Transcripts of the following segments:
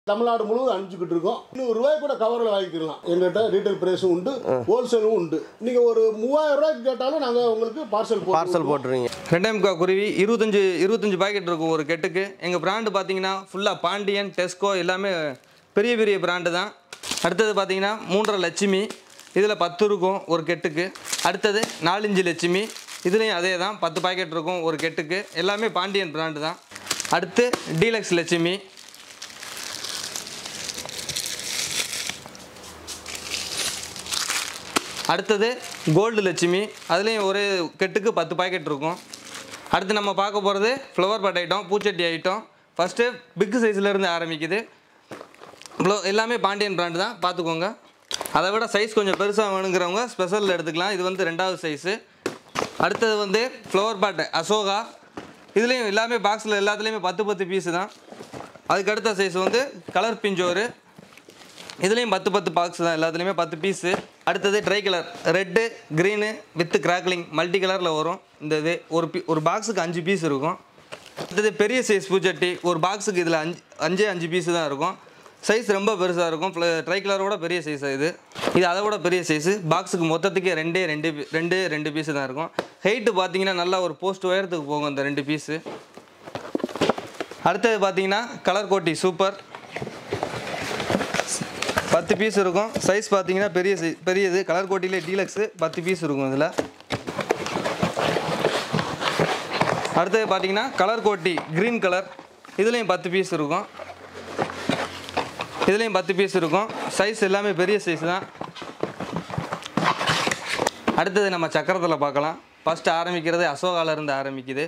தமிழ்நாடு முழுவதும் அனுப்பிச்சுக்கிட்டு இருக்கோம். ₹100 கூட கவரில் வாங்கிக்கலாம். எங்கள்கிட்ட ரீட்டைல் பிரைஸும் உண்டு, ஹோல்சேலும் உண்டு. நீங்கள் ஒரு ₹3000 கேட்டாலும் நாங்கள் உங்களுக்கு பார்சல் போட்டுருவீங்க. 2.25 குருவி 25 பாக்கெட் இருக்கும் ஒரு கெட்டுக்கு. எங்கள் பிராண்டு பார்த்தீங்கன்னா ஃபுல்லாக பாண்டியன், டெஸ்கோ எல்லாமே பெரிய பெரிய பிராண்டு தான். அடுத்தது பார்த்தீங்கன்னா 3.5 லட்சுமி, இதில் 10 இருக்கும் ஒரு கெட்டுக்கு. அடுத்தது 4 லட்சுமி, இதுலேயும் அதே தான் 10 பாக்கெட் இருக்கும் ஒரு கெட்டுக்கு. எல்லாமே பாண்டியன் பிராண்டு தான். அடுத்து டீலக்ஸ் லட்சுமி, அடுத்தது கோல்டு லட்சுமி, அதுலேயும் ஒரு கெட்டுக்கு 10 பாக்கெட் இருக்கும். அடுத்து நம்ம பார்க்க போகிறது ஃப்ளவர் பாட் ஐட்டம், பூச்சட்டி ஐட்டம். ஃபஸ்ட்டு பிக் சைஸ்லேருந்து ஆரம்பிக்குது. எல்லாமே பாண்டியன் பிராண்டு தான், பார்த்துக்கோங்க. அதை விட சைஸ் கொஞ்சம் பெருசாக வேணுங்கிறவங்க ஸ்பெஷலில் எடுத்துக்கலாம். இது வந்து 2வது சைஸு. அடுத்தது வந்து ஃப்ளவர் பாட் அசோகா, இதுலேயும் எல்லாமே பாக்ஸில் எல்லாத்துலேயுமே 10 பீஸு தான். அதுக்கு அடுத்த சைஸ் வந்து கலர் பிஞ்சோரு, இதுலேயும் 10 பாக்ஸ் தான், எல்லாத்துலேயுமே 10 பீஸு. அடுத்தது tricolour red green with crackling multi கலரில் வரும். இந்த இது ஒரு பாக்ஸுக்கு 5 பீஸ் இருக்கும். அடுத்தது பெரிய சைஸ் பூச்சட்டி, ஒரு பாக்ஸுக்கு இதில் 5 பீஸு தான் இருக்கும். சைஸ் ரொம்ப பெருசாக இருக்கும். ட்ரை கலரோட பெரிய சைஸ் இது அதை விட பெரிய சைஸு. பாக்ஸுக்கு மொத்தத்துக்கு ரெண்டு பீஸு தான் இருக்கும். ஹைட்டு பார்த்தீங்கன்னா நல்லா ஒரு போஸ்ட் உயரத்துக்கு போகும் இந்த 2 பீஸு. அடுத்தது பார்த்தீங்கன்னா கலர் கோட்டி சூப்பர், 10 பீஸ் இருக்கும். சைஸ் பார்த்தீங்கன்னா பெரியது. கலர் கோட்டிலே டீலக்ஸு 10 பீஸ் இருக்கும் இதில். அடுத்தது பார்த்தீங்கன்னா கலர் கோட்டி க்ரீன் கலர், இதுலேயும் 10 பீஸ் இருக்கும். இதுலேயும் 10 பீஸ் இருக்கும். சைஸ் எல்லாமே பெரிய சைஸ் தான். அடுத்தது நம்ம சக்கரத்தில் பார்க்கலாம். ஃபஸ்ட்டு ஆரம்பிக்கிறது அசோகாவிலேருந்து ஆரம்பிக்குது.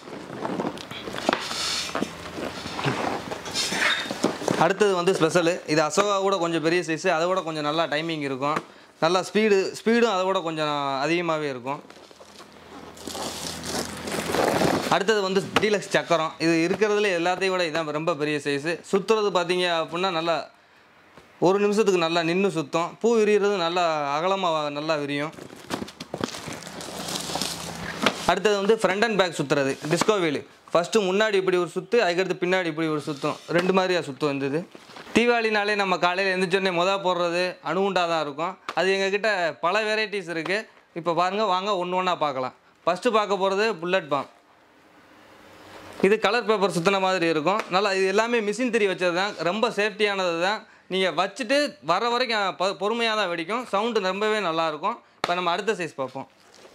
அடுத்தது வந்து ஸ்பெஷலு, இது அசோகா கூட கொஞ்சம் பெரிய சைஸு, அதை விட கொஞ்சம் நல்லா டைமிங் இருக்கும். நல்லா ஸ்பீடும் அதை விட கொஞ்சம் அதிகமாகவே இருக்கும். அடுத்தது வந்து டீலக்ஸ் சக்கரம், இது இருக்கிறதுல எல்லாத்தையும் விட இதுதான் ரொம்ப பெரிய சைஸு. சுற்றுறது பார்த்தீங்க அப்படின்னா நல்லா 1 நிமிஷத்துக்கு நல்லா நின்று சுற்றும். பூ விரிகிறது நல்லா அகலமாக நல்லா விரியும். அடுத்தது வந்து ஃப்ரண்ட் அண்ட் பேக் சுற்றுறது டிஸ்கோ வீலு. ஃபஸ்ட்டு முன்னாடி இப்படி ஒரு சுற்று, அதுக்கடுத்து பின்னாடி இப்படி ஒரு சுற்றும், 2 மாதிரியாக சுற்றும் இருந்தது. தீபாவளினாலே நம்ம காலையில் எழுந்திரிச்சோடனே போடுறது அணுகுண்டா தான் இருக்கும். அது எங்ககிட்ட பல வெரைட்டிஸ் இருக்குது. இப்போ பாருங்கள், வாங்க ஒன்று ஒன்றா பார்க்கலாம். ஃபஸ்ட்டு பார்க்க போகிறது புல்லட் பாம். இது கலர் பேப்பர் சுற்றின மாதிரி இருக்கும். நல்லா இது எல்லாமே மிஷின் திரி வச்சது தான், ரொம்ப சேஃப்டியானது தான். நீங்கள் வச்சுட்டு வர வரைக்கும் பொறுமையாக தான் வெடிக்கும். சவுண்டு ரொம்பவே நல்லாயிருக்கும். இப்போ நம்ம அடுத்த சைஸ் பார்ப்போம்.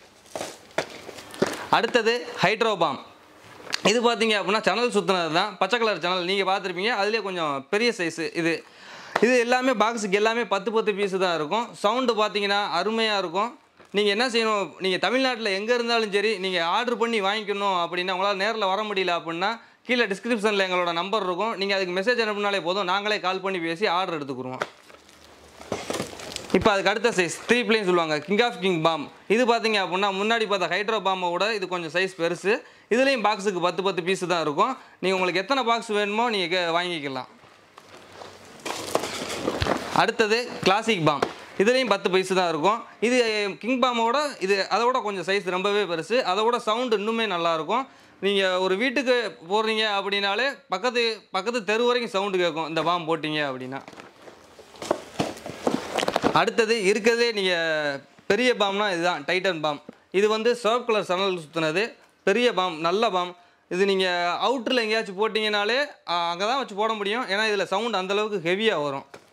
அடுத்தது ஹைட்ரோ பாம். இது பார்த்தீங்க அப்படின்னா சேனல் சுற்றினது தான், பச்சை கலர் சேனல் நீங்கள் பார்த்துருப்பீங்க. அதுலேயே கொஞ்சம் பெரிய சைஸு. இது எல்லாமே பாக்ஸுக்கு எல்லாமே 10 பீஸு தான் இருக்கும். சவுண்டு பார்த்தீங்கன்னா அருமையாக இருக்கும். நீங்கள் என்ன செய்யணும், நீங்கள் தமிழ்நாட்டில் எங்கே இருந்தாலும் சரி, நீங்கள் ஆர்டர் பண்ணி வாங்கிக்கணும் அப்படின்னா, உங்களால் நேரில் வர முடியல அப்படின்னா கீழே டிஸ்கிரிப்ஷனில் எங்களோட நம்பர் இருக்கும். நீங்கள் அதுக்கு மெசேஜ் அனுப்பினாலே போதும், நாங்களே கால் பண்ணி பேசி ஆர்டர் எடுத்துக்குருவோம். இப்போ அதுக்கு அடுத்த சைஸ் 3 பிளேன்னு சொல்லுவாங்க, கிங் ஆஃப் கிங் பாம். இது பார்த்தீங்க அப்படின்னா முன்னாடி பார்த்தா ஹைட்ரோ பாமை விட இது கொஞ்சம் சைஸ் பெருசு. இதுலேயும் பாக்ஸுக்கு 10 பீஸு தான் இருக்கும். நீங்கள் உங்களுக்கு எத்தனை பாக்ஸ் வேணுமோ நீங்கள் வாங்கிக்கலாம். அடுத்தது கிளாசிக் பாம். இதுலேயும் 10 பீஸு தான் இருக்கும். இது கிங் பாமோட அதோட கொஞ்சம் சைஸ் ரொம்பவே பெருசு. அதோட சவுண்டு இன்னுமே நல்லாயிருக்கும். நீங்கள் ஒரு வீட்டுக்கு போடுறீங்க அப்படின்னாலே பக்கத்து தெரு வரைக்கும் சவுண்டு கேட்கும் இந்த பாம் போட்டிங்க அப்படின்னா. அடுத்தது இருக்கிறதே நீங்கள் பெரிய பாம்னா இதுதான் டைட்டன் பாம். இது வந்து சிவப்பு கலர் சணல் சுற்றினது பெரிய பாம், நல்ல பாம். இது நீங்கள் அவுட்டரில் எங்கேயாச்சும் போட்டிங்கனாலே அங்கே தான் வச்சு போட முடியும். ஏன்னா இதில் சவுண்ட் அந்தளவுக்கு ஹெவியாக வரும்.